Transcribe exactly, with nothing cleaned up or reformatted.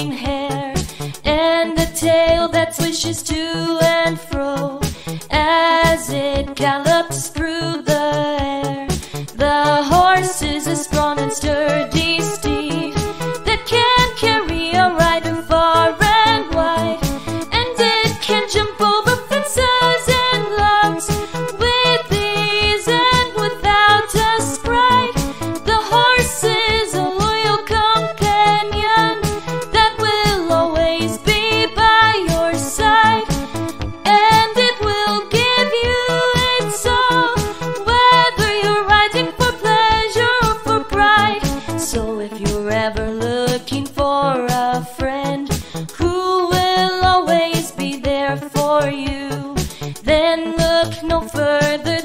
flowing hair, and a tail that swishes to and fro as it gallops through the air. The horse is a strong and sturdy steed that can carry a rider far and wide, and it can jump over fences and logs with ease and without a sprite. The horse is a loyal companion that will always be by your side, and it will give you its all, whether you're riding for pleasure or for pride. So if you're ever looking for a friend who will always be there for you, then look no further